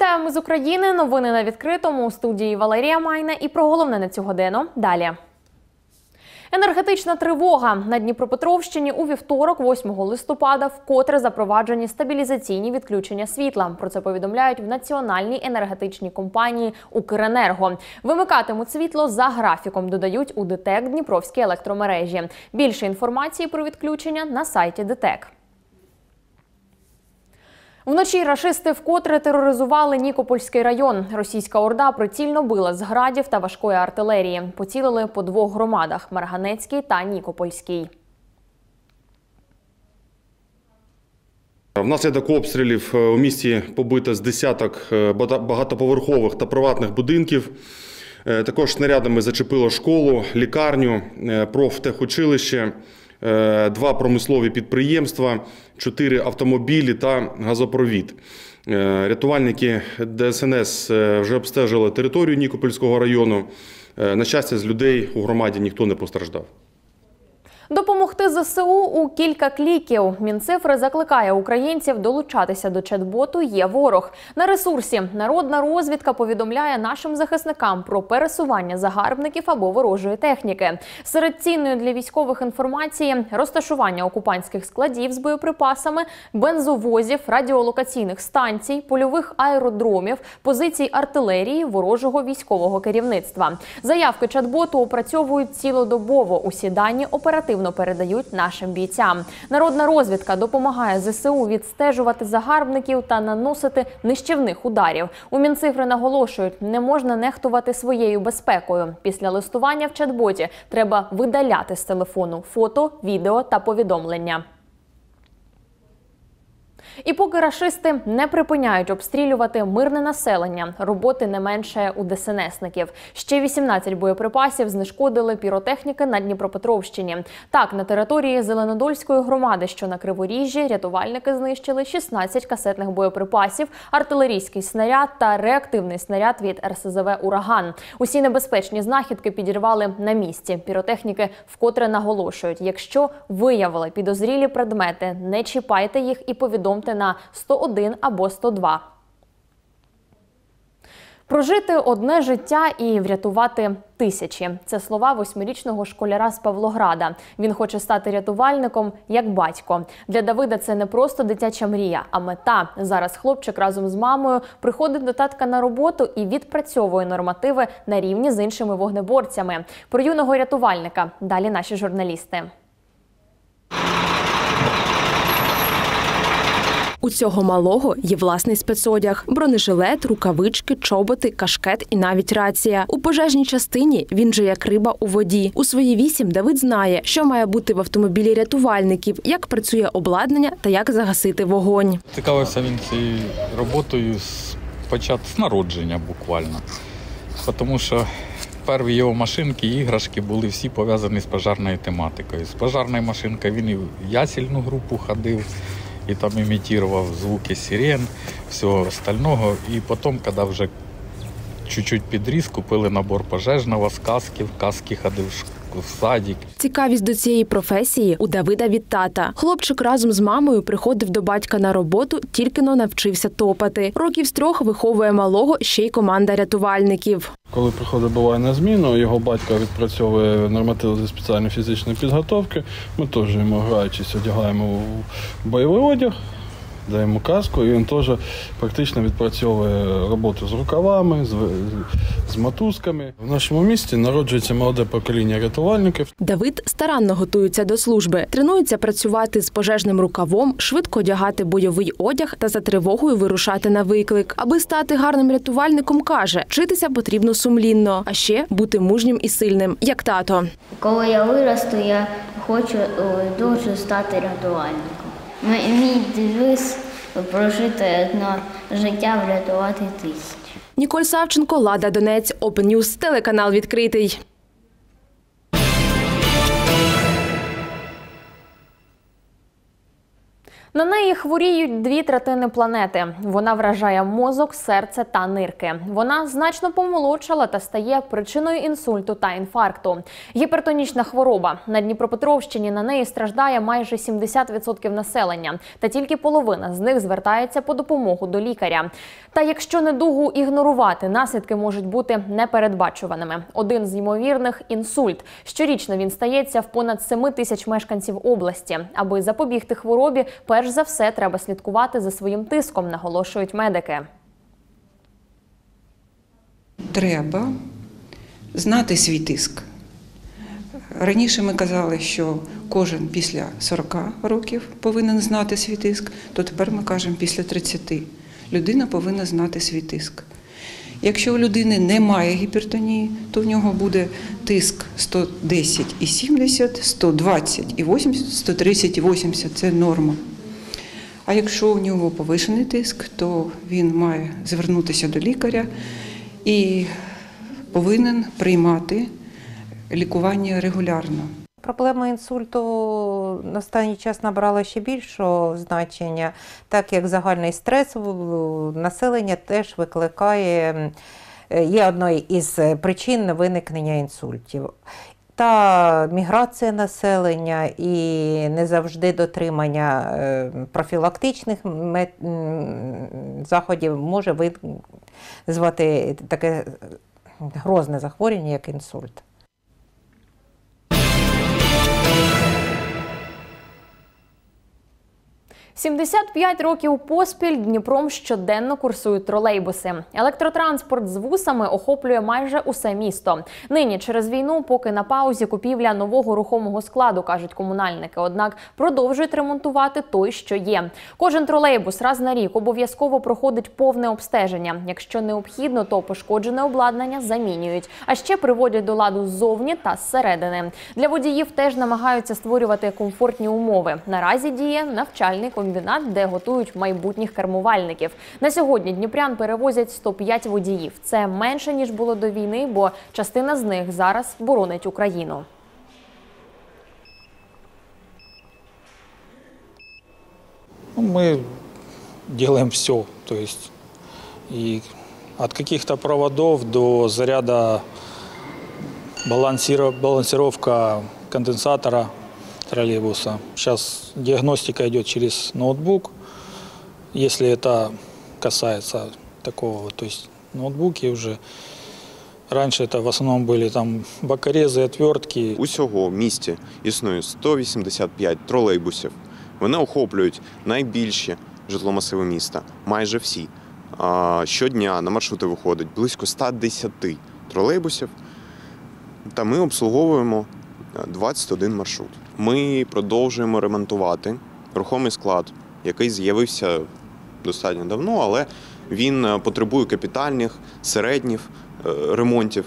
Вітаємо з України. Новини на відкритому. У студії Валерія Майна. І про головне на цю годину далі. Енергетична тривога. На Дніпропетровщині у вівторок, 8 листопада, вкотре запроваджені стабілізаційні відключення світла. Про це повідомляють в національній енергетичній компанії «Укренерго». Вимикатимуть світло за графіком, додають у ДТЕК Дніпровські електромережі. Більше інформації про відключення на сайті ДТЕК. Вночі рашисти вкотре тероризували Нікопольський район. Російська орда прицільно била з градів та важкої артилерії. Поцілили по двох громадах – Марганецькій та Нікопольській. Внаслідок обстрілів у місті побито з десяток багатоповерхових та приватних будинків. Також снарядами зачепило школу, лікарню, профтехучилище, 2 промислові підприємства, 4 автомобілі та газопровід. Рятувальники ДСНС вже обстежили територію Нікопольського району. На щастя, з людей у громаді ніхто не постраждав. Допомогти ЗСУ у кілька кліків. Мінцифри закликає українців долучатися до чат-боту «Є ворог». На ресурсі «Народна розвідка» повідомляє нашим захисникам про пересування загарбників або ворожої техніки. Серед цінної для військових інформації – розташування окупантських складів з боєприпасами, бензовозів, радіолокаційних станцій, польових аеродромів, позицій артилерії, ворожого військового керівництва. Заявки чат-боту опрацьовують цілодобово. Усі дані оперативно передають нашим бійцям. Народна розвідка допомагає ЗСУ відстежувати загарбників та наносити нищівних ударів. У Мінцифри наголошують, не можна нехтувати своєю безпекою. Після листування в чат-боті треба видаляти з телефону фото, відео та повідомлення. І поки рашисти не припиняють обстрілювати мирне населення, роботи не менше у ДСНСників. Ще 18 боєприпасів знешкодили піротехніки на Дніпропетровщині. Так, на території Зеленодольської громади, що на Криворіжжі, рятувальники знищили 16 касетних боєприпасів, артилерійський снаряд та реактивний снаряд від РСЗВ «Ураган». Усі небезпечні знахідки підірвали на місці. Піротехніки вкотре наголошують, якщо виявили підозрілі предмети, не чіпайте їх і повідомте на 101 або 102. Прожити одне життя і врятувати тисячі. Це слова 8-річного школяра з Павлограда. Він хоче стати рятувальником як батько. Для Давида це не просто дитяча мрія, а мета. Зараз хлопчик разом з мамою приходить до татка на роботу і відпрацьовує нормативи на рівні з іншими вогнеборцями. Про юного рятувальника далі наші журналісти. У цього малого є власний спецодяг – бронежилет, рукавички, чоботи, кашкет і навіть рація. У пожежній частині він же як риба у воді. У свої 8 Давид знає, що має бути в автомобілі рятувальників, як працює обладнання та як загасити вогонь. Цікавився він цією роботою з народження буквально. Тому що перві його машинки і іграшки були всі пов'язані з пожежною тематикою. З пожежною машинкою він і в ясельну групу ходив, і там імітував звуки сирен, всього остального. І потім, коли вже чуть-чуть підріс, купили набор пожежного з каски, в каски ходив в садик. Цікавість до цієї професії у Давида від тата. Хлопчик разом з мамою приходив до батька на роботу, тільки-но навчився топати. Років з 3 виховує малого ще й команда рятувальників. Коли приходить буває на зміну, його батько відпрацьовує нормативи зі спеціальної фізичної підготовки. Ми теж йому граючись одягаємо в бойовий одяг, даємо каску, і він теж практично відпрацьовує роботу з рукавами, з мотузками. В нашому місті народжується молоде покоління рятувальників. Давид старанно готується до служби. Тренується працювати з пожежним рукавом, швидко одягати бойовий одяг та за тривогою вирушати на виклик. Аби стати гарним рятувальником, каже, вчитися потрібно сумлінно, а ще бути мужнім і сильним, як тато. Коли я виросту, я хочу дуже стати рятувальником. Мій девіз – прожити одне життя, врятувати тисячу. Ніколь Савченко, Лада Донець, Open News, телеканал «Відкритий». На неї хворіють 2/3 планети. Вона вражає мозок, серце та нирки. Вона значно помолодшала та стає причиною інсульту та інфаркту. Гіпертонічна хвороба. На Дніпропетровщині на неї страждає майже 70% населення. Та тільки половина з них звертається по допомогу до лікаря. Та якщо недугу ігнорувати, наслідки можуть бути непередбачуваними. Один з ймовірних – інсульт. Щорічно він стається в понад 7 тисяч мешканців області. Аби запобігти хворобі, перш за все, треба слідкувати за своїм тиском, наголошують медики. Треба знати свій тиск. Раніше ми казали, що кожен після 40 років повинен знати свій тиск, то тепер ми кажемо після 30. Людина повинна знати свій тиск. Якщо у людини немає гіпертонії, то в нього буде тиск 110,70, 120,80, 130,80 – це норма. А якщо у нього повишений тиск, то він має звернутися до лікаря і повинен приймати лікування регулярно. Проблема інсульту на останній час набрала ще більшого значення, так як загальний стрес у населення теж викликає, є одною із причин виникнення інсультів. Та міграція населення і не завжди дотримання профілактичних заходів може визвати таке грозне захворювання, як інсульт. – 75 років поспіль Дніпром щоденно курсують тролейбуси. Електротранспорт з вусами охоплює майже усе місто. Нині через війну поки на паузі купівля нового рухомого складу, кажуть комунальники. Однак продовжують ремонтувати той, що є. Кожен тролейбус раз на рік обов'язково проходить повне обстеження. Якщо необхідно, то пошкоджене обладнання замінюють. А ще приводять до ладу ззовні та зсередини. Для водіїв теж намагаються створювати комфортні умови. Наразі діє навчальний комбінат, де готують майбутніх кермувальників. На сьогодні дніпрян перевозять 105 водіїв. Це менше, ніж було до війни, бо частина з них зараз боронить Україну. Мы делаем все, то есть и от каких-то проводов до заряда, балансировка конденсатора троллейбуса. Сейчас диагностика идет через ноутбук, если это касается такого, то есть ноутбуки уже. Раньше это в основном были там бокорези, отвертки. Усього в місті існує 185 тролейбусів. Вони охоплюють найбільші житломасиви міста, майже всі. Щодня на маршрути виходить близько 110 тролейбусів, та ми обслуговуємо 21 маршрут. Ми продовжуємо ремонтувати рухомий склад, який з'явився достатньо давно, але він потребує капітальних, середніх ремонтів.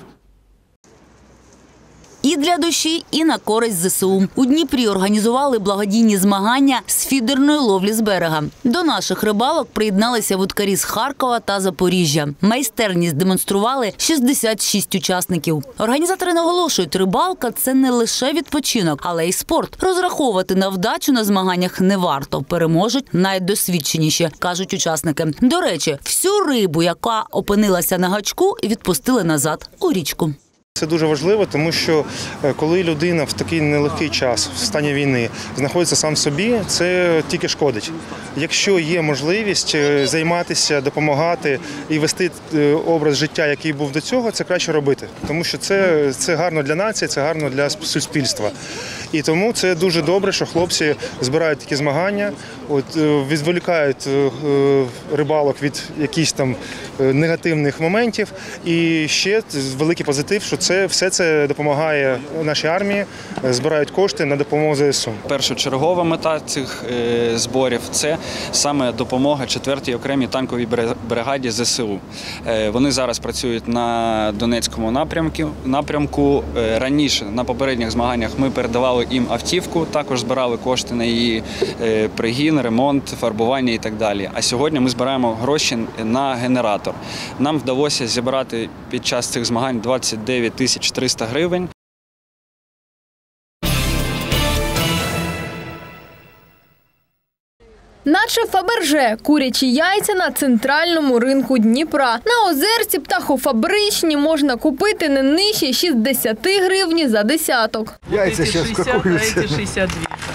І для душі, і на користь ЗСУ. У Дніпрі організували благодійні змагання з фідерної ловлі з берега. До наших рибалок приєдналися вудкарі з Харкова та Запоріжжя. Майстерність демонстрували 66 учасників. Організатори наголошують, рибалка – це не лише відпочинок, але й спорт. Розраховувати на вдачу на змаганнях не варто. Переможуть найдосвідченіші, кажуть учасники. До речі, всю рибу, яка опинилася на гачку, відпустили назад у річку. Це дуже важливо, тому що коли людина в такий нелегкий час, в стані війни, знаходиться сам собі, це тільки шкодить. Якщо є можливість займатися, допомагати і вести образ життя, який був до цього, це краще робити. Тому що це гарно для нації, це гарно для суспільства. І тому це дуже добре, що хлопці збирають такі змагання, відволікають рибалок від якихось там негативних моментів. І ще великий позитив, що все це допомагає нашій армії, збирають кошти на допомогу ЗСУ. Першочергова мета цих зборів – це саме допомога 4-й окремій танковій бригаді ЗСУ. Вони зараз працюють на Донецькому напрямку. Раніше на попередніх змаганнях ми передавали їм автівку, також збирали кошти на її пригін, ремонт, фарбування і так далі. А сьогодні ми збираємо гроші на генератор. Нам вдалося зібрати під час цих змагань 29 300 гривень. Наче Фаберже – курячі яйця на центральному ринку Дніпра. На Озерці птахофабричні можна купити не нижче 60 гривень за десяток. Яйця зараз какуються. 62.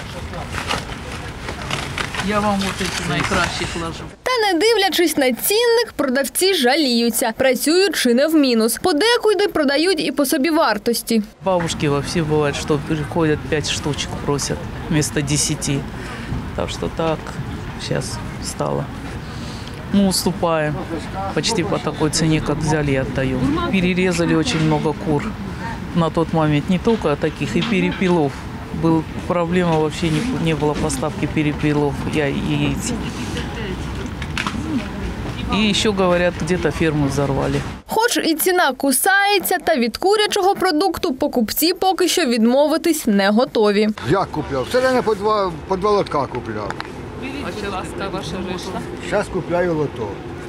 Я вам ось ці найкращі кладу. Та не дивлячись на цінник, продавці жаліються, працюють чи не в мінус. Подекуди продають і по собівартості. Бабушки вообще бывает, что приходят 5 штучек просят вместо 10. Так что так сейчас стало. Ну, уступаем. Почти по такой цене, как взяли, и отдаем. Перерезали очень много кур. На тот момент не только таких, и перепелов. Проблема вообще не было поставки перепелов и яиц. И еще, говорят, где-то ферму взорвали. Хоч і ціна кусається, та від курячого продукту покупці поки що відмовитись не готові. Я купляв. Все время по два лотка купляв. А чи ласка ваша вийшла? Зараз купляю лото.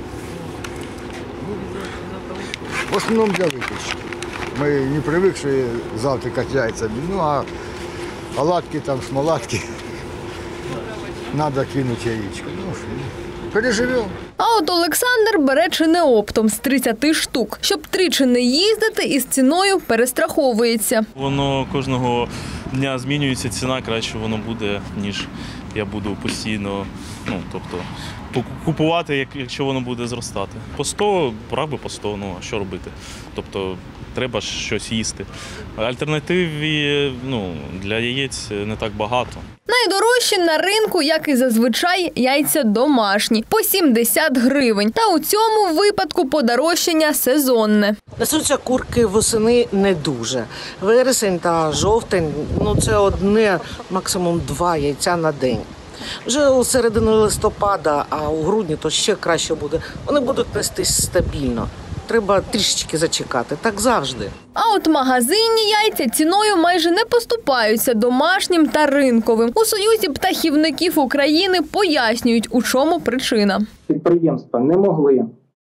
В основному для випічки. Ми не привикли завтракати яйцями. Ну, а оладки, там, смолатки, треба кинути яєчко. Ну, переживемо. А от Олександр бере чи не оптом з 30 штук. Щоб тричі не їздити, із ціною перестраховується. Воно кожного дня змінюється, ціна краще воно буде, ніж я буду постійно, тобто купувати, якщо воно буде зростати. По 100, брав би по 100, а що робити? Тобто треба щось їсти. Альтернативи для яєць не так багато. Найдорожчі на ринку, як і зазвичай, яйця домашні – по 70 гривень. Та у цьому випадку подорожчання сезонне. Несуться курки восени не дуже. Вересень та жовтень – це одне, максимум 2 яйця на день. Вже у середині листопада, а у грудні то ще краще буде. Вони будуть нестись стабільно. Треба трішечки зачекати, так завжди. А от магазинні яйця ціною майже не поступаються домашнім та ринковим. У Союзі птахівників України пояснюють, у чому причина. Підприємства не могли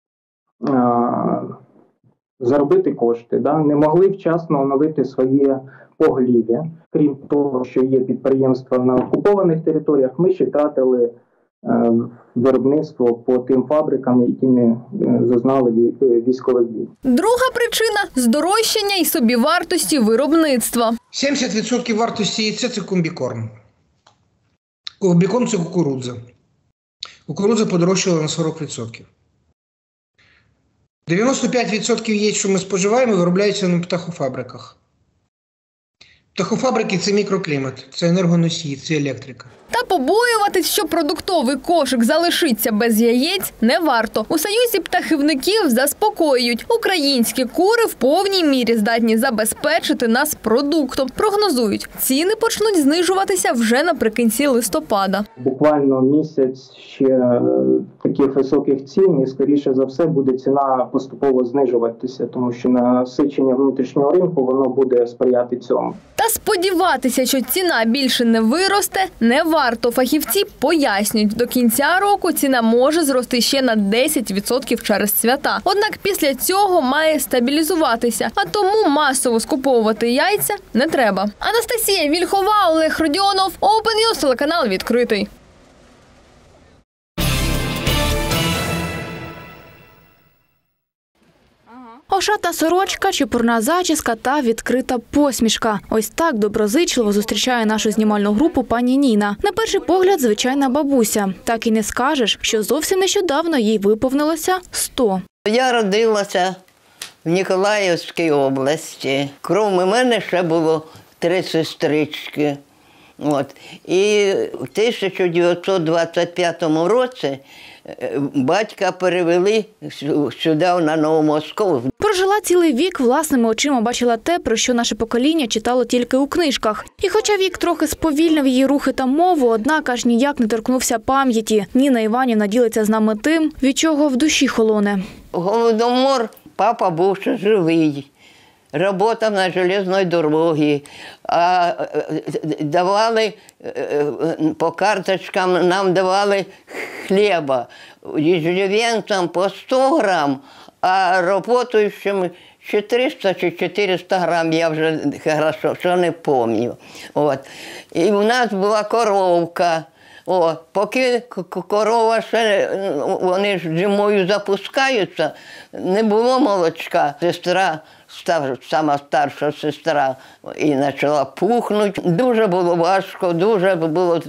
заробити кошти, не могли вчасно оновити своє поголів'я. Крім того, що є підприємства на окупованих територіях, ми ще втратили виробництво по тим фабрикам, які не зазнали військових дій. Друга причина – здорожчання і собівартості виробництва. 70% вартості яйця – це комбікорм. Комбікорм – це кукурудза. Кукурудза подорожчала на 40%. 95% яєць, що ми споживаємо, виробляються на птахофабриках. Птахофабрики – це мікроклімат, це енергоносії, це електрика. Та побоюватись, що продуктовий кошик залишиться без яєць, не варто. У Союзі птахівників заспокоюють. Українські кури в повній мірі здатні забезпечити нас продуктом. Прогнозують, ціни почнуть знижуватися вже наприкінці листопада. Буквально місяць ще таких високих цін і, скоріше за все, буде ціна поступово знижуватися, тому що насичення внутрішнього ринку воно буде сприяти цьому. Та сподіватися, що ціна більше не виросте, не варто. Фахівці пояснюють, до кінця року ціна може зрости ще на 10% через свята. Однак після цього має стабілізуватися, а тому масово скуповувати яйця не треба. Анастасія Вільхова, Олег Родіонов, Open News, телеканал відкритий. Ошата сорочка, чепурна зачіска та відкрита посмішка. Ось так доброзичливо зустрічає нашу знімальну групу пані Ніна. На перший погляд, звичайна бабуся. Так і не скажеш, що зовсім нещодавно їй виповнилося 100. Я родилася в Ніколаївській області. Крім мене ще було 3 сестрички. І в 1925 році батька перевели сюди, на Новомосковськ. Прожила цілий вік, власними очима бачила те, про що наше покоління читало тільки у книжках. І хоча вік трохи сповільнив її рухи та мову, однак аж ніяк не торкнувся пам'яті. Ніна Іванівна ділиться з нами тим, від чого в душі холоне. Голодомор, папа був ще живий. Работав на железній дорозі, а давали по карточкам, нам давали хліба. Иждивенцам по 100 грам, а работающим чи 300 чи 400 грам, я вже хорошо, що не пам'ятаю. І у нас була коровка. Поки корова ще, вони ж зимою запускаються, не було молочка. Сестра, сама старша сестра, і почала пухнути. Дуже було важко, дуже було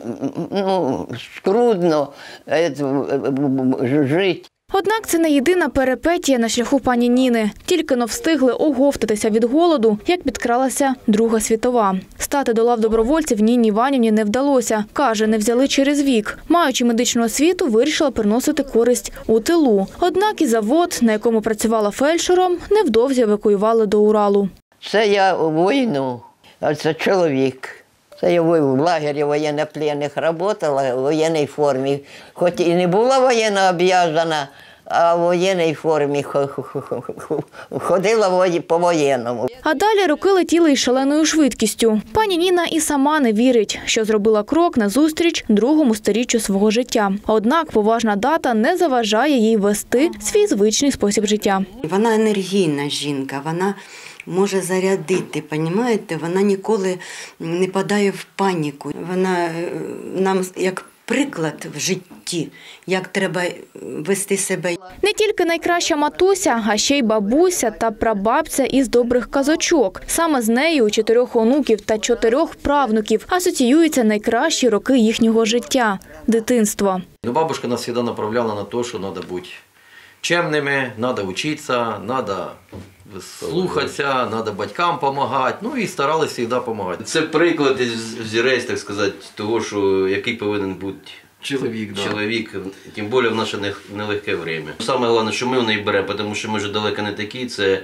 скрудно жити. Однак це не єдина перипетія на шляху пані Ніни. Тільки-но встигли оговтатися від голоду, як підкралася Друга світова. Стати до лав добровольців Ніні Іванівні не вдалося. Каже, не взяли через вік. Маючи медичну освіту, вирішила приносити користь у тилу. Однак і завод, на якому працювала фельдшером, невдовзі евакуювали до Уралу. Це я у війну, а це чоловік. Це я в лагері воєннопленних працювала в воєнній формі. Хоч і не була воєнно обов'язана, а в воєнній формі ходила по-воєнному. А далі роки летіли із шаленою швидкістю. Пані Ніна і сама не вірить, що зробила крок назустріч другому сторіччю свого життя. Однак поважна дата не заважає їй вести свій звичний спосіб життя. Вона енергійна жінка, вона може зарядити, розумієте? Вона ніколи не падає в паніку. Вона нам як приклад в житті, як треба вести себе. Не тільки найкраща матуся, а ще й бабуся та прабабця із добрих казочок. Саме з нею у 4 онуків та 4 правнуків асоціюються найкращі роки їхнього життя – дитинство. Бабушка нас завжди направляла на те, що треба бути чемними, треба вчитися, треба слухатися, треба батькам допомагати, ну і старалися завжди допомагати. Це приклад, взірець, так сказати, того, що який повинен бути чоловік, тим більше в наше нелегке время. Саме головне, що ми в неї беремо, тому що ми вже далеко не такі, це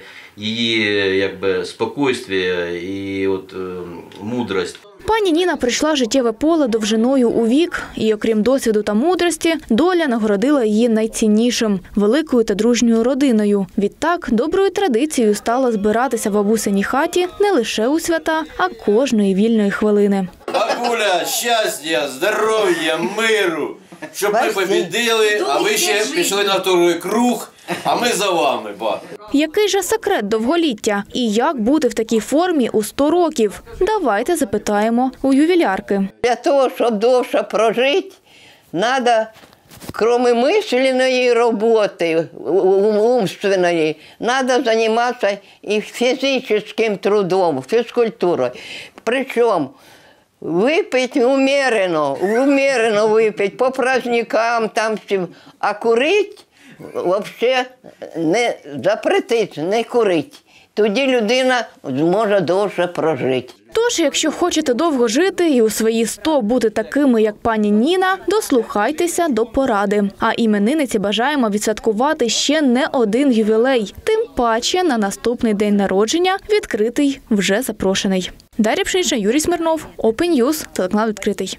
її спокійствие і мудрость. Пані Ніна прийшла життєве поле довжиною у вік, і окрім досвіду та мудрості, доля нагородила її найціннішим – великою та дружньою родиною. Відтак, доброю традицією стало збиратися в бабусиній хаті не лише у свята, а кожної вільної хвилини. Бабуля, щастя, здоров'я, миру, щоб ми побідили, а ви ще пішли на другий круг, а ми за вами, ба. Який же секрет довголіття? І як бути в такій формі у 100 років? Давайте запитаємо у ювілярки. Для того, щоб довше прожити, треба, крім мисленної роботи, умственної, треба займатися і фізичним трудом, фізкультурою. Причому випити умеренно випити, по праздникам, а курити взагалі не запретить, не курить. Тоді людина зможе довше прожити. Тож, якщо хочете довго жити і у свої 100 бути такими, як пані Ніна, дослухайтеся до поради. А іменинниці бажаємо відсвяткувати ще не один ювілей. Тим паче на наступний день народження відкритий вже запрошений. Дар'я Пшенічна, Юрій Смирнов, Open News, телеканал «Відкритий».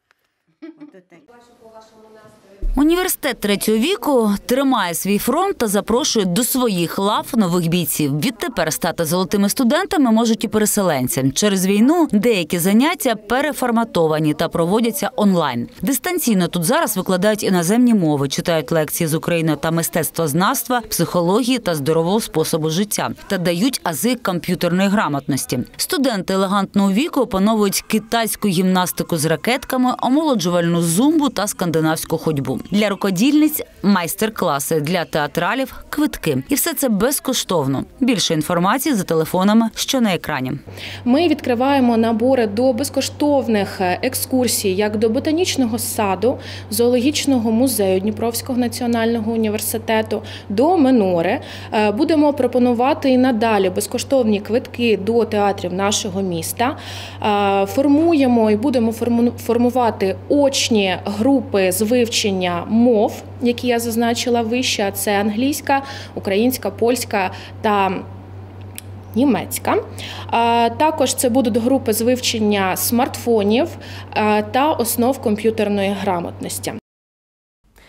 Університет третього віку тримає свій фронт та запрошує до своїх лав нових бійців. Відтепер стати золотими студентами можуть і переселенці. Через війну деякі заняття переформатовані та проводяться онлайн. Дистанційно тут зараз викладають іноземні мови, читають лекції з України та мистецтвознавства, психології та здорового способу життя та дають ази комп'ютерної грамотності. Студенти елегантного віку опановують китайську гімнастику з ракетками, омолоджувальну зумбу та скандинавську ходьбу. Для рукодільниць – майстер-класи, для театралів – квитки. І все це безкоштовно. Більше інформації за телефонами, що на екрані. Ми відкриваємо набори до безкоштовних екскурсій, як до ботанічного саду, зоологічного музею Дніпровського національного університету, до Минори. Будемо пропонувати і надалі безкоштовні квитки до театрів нашого міста. Формуємо і будемо формувати очні групи з вивчення мов, які я зазначила вище, це англійська, українська, польська та німецька. Також це будуть групи з вивчення смартфонів та основ комп'ютерної грамотності.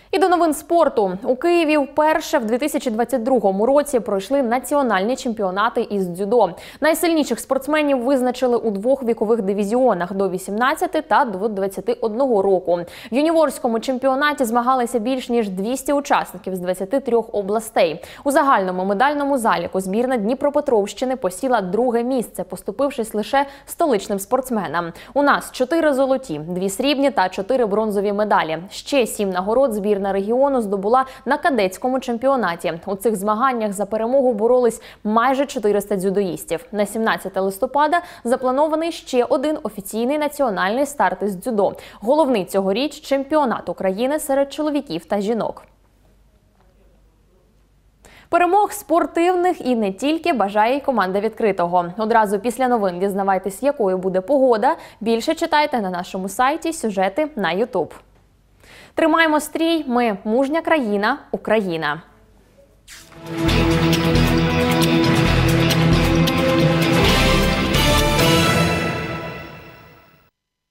І до новин спорту. У Києві вперше в 2022 році пройшли національні чемпіонати із дзюдо. Найсильніших спортсменів визначили у двох вікових дивізіонах – до 18 та до 21 року. В юніорському чемпіонаті змагалися більш ніж 200 учасників з 23 областей. У загальному медальному заліку збірна Дніпропетровщини посіла друге місце, поступившись лише столичним спортсменам. У нас 4 золоті, 2 срібні та 4 бронзові медалі. Ще 7 нагород збірна регіону здобула на кадетському чемпіонаті. У цих змаганнях за перемогу боролись майже 400 дзюдоїстів. На 17 листопада запланований ще один офіційний національний старт із дзюдо. Головний цьогоріч – чемпіонат України серед чоловіків та жінок. Перемог спортивних і не тільки бажає й команда «Відкритого». Одразу після новин дізнавайтесь, якою буде погода. Більше читайте на нашому сайті, сюжети на YouTube. Тримаємо стрій, ми мужня країна, Україна.